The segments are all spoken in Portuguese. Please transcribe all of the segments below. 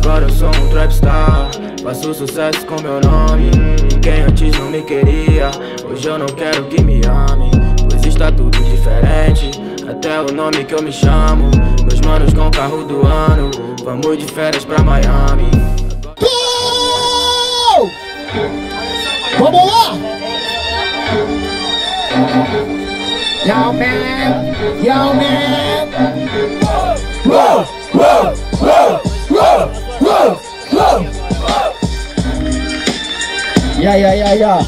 Agora eu sou um trapstar, faço sucesso com meu nome. Quem antes não me queria, hoje eu não quero que me ame, pois está tudo diferente, até o nome que eu me chamo. Meus manos com carro do ano, vamos de férias pra Miami. Vamos lá! Yo man, yo man. Whoa, whoa, whoa, whoa, whoa, whoa. Yeah.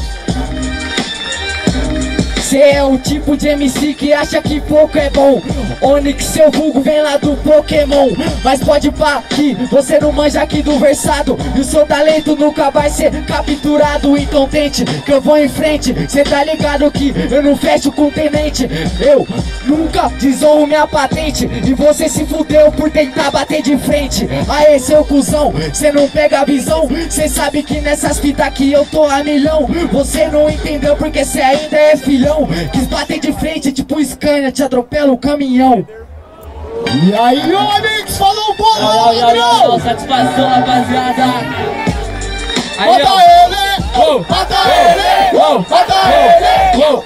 Cê é o tipo de MC que acha que pouco é bom. Onyx, seu vulgo vem lá do Pokémon. Mas pode pá que você não manja aqui do versado, e o seu talento nunca vai ser capturado. Então tente que eu vou em frente, cê tá ligado que eu não fecho com tenente. Eu nunca desonro minha patente, e você se fudeu por tentar bater de frente. Aê, seu cuzão, cê não pega a visão. Cê sabe que nessas fitas aqui eu tô a milhão. Você não entendeu porque cê ainda é filhão. Quis bater de frente tipo Scania, te atropela o caminhão. E aí, Onyx, falou bola, ladrão! Satisfação, rapaziada. Aí, mata ele! Mata ele! Mata ele!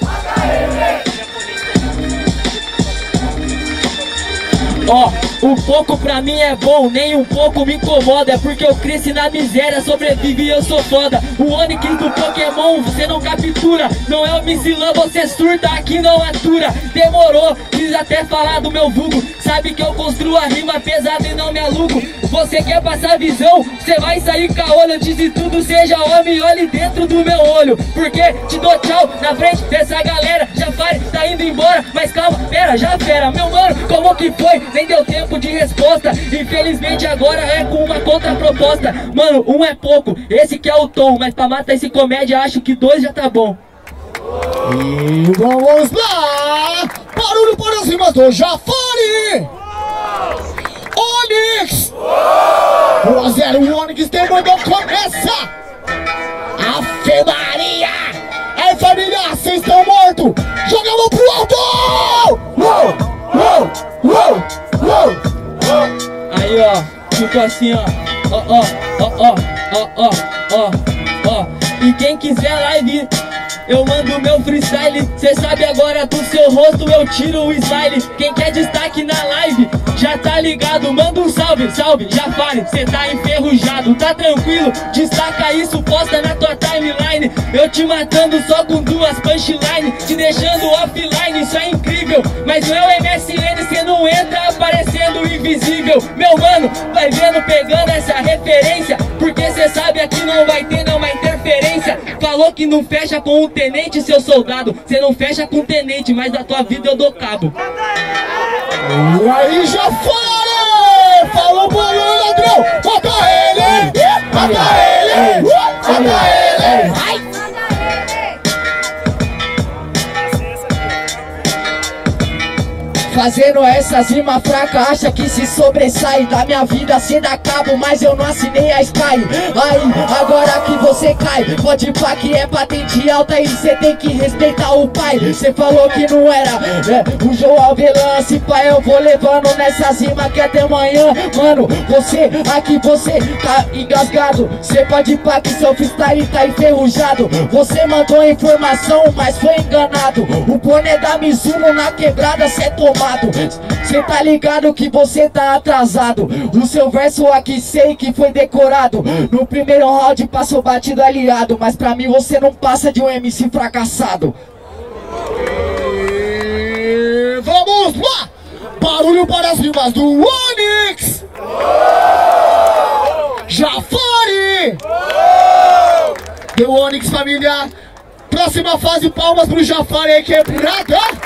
Ó, um pouco pra mim é bom, nem um pouco me incomoda. É porque eu cresci na miséria, sobrevivi e eu sou foda. O Onyx do Pokémon, você não captura. Não é o Micilã, você surta, aqui não atura. Demorou, quis até falar do meu vulgo. Sabe que eu construo a rima pesada e não me alugo. Você quer passar visão, você vai sair caolho. Antes de tudo, seja homem, olhe dentro do meu olho. Porque te dou tchau na frente dessa galera. Jafari tá indo embora, mas calma, pera, já fera. Meu mano, como que foi? Nem deu tempo de resposta. Infelizmente agora é com uma contraproposta. Mano, um é pouco, esse que é o tom. Mas pra matar esse comédia, acho que 2 já tá bom. E vamos lá! Barulho para as rimas do Jafari! Onyx! 1-0, o Onyx demandou, começa! Ave Maria! Aí família, vocês estão mortos! Joga a mão pro alto! Uou! Uou! Uou! Uou! Aí ó, tipo assim ó. Ó. E quem quiser live, eu mando meu freestyle. Cê sabe agora do seu rosto eu tiro o smile. Quem quer destaque na live, já tá ligado. Manda um salve, salve, Jafari, cê tá enferrujado. Tá tranquilo, destaca isso, posta na tua timeline. Eu te matando só com 2 punchline, te deixando offline, isso é incrível. Mas no MSN cê não entra aparecendo invisível. Meu mano, vai vendo, pegando essa referência, porque cê sabe aqui não vai ter nenhuma interferência. Falou que não fecha com um tenente, seu soldado. Cê não fecha com um tenente, mas da tua vida eu dou cabo. E aí, Jafari! Falou bolão, ladrão! Mata ele! Mata ele! Mata ele! Ai! Fazendo essas rimas fracas, acha que se sobressai. Da minha vida cê dá cabo, mas eu não assinei a Sky. Aí, agora que você cai, pode pá que é patente alta e cê tem que respeitar o pai. Cê falou que não era o João Alvelã, se pai eu vou levando nessas rimas que até amanhã. Mano, você aqui, você tá engasgado. Cê pode pá que seu freestyle tá enferrujado. Você mandou informação, mas foi enganado. O boné da Mizuno na quebrada cê tomado. Cê tá ligado que você tá atrasado. O seu verso aqui sei que foi decorado. No primeiro round passou batido aliado, mas pra mim você não passa de um MC fracassado. E vamos lá! Barulho para as rimas do Onyx! Jafari! Deu Onyx, família! Próxima fase, palmas pro Jafari aí, quebrada!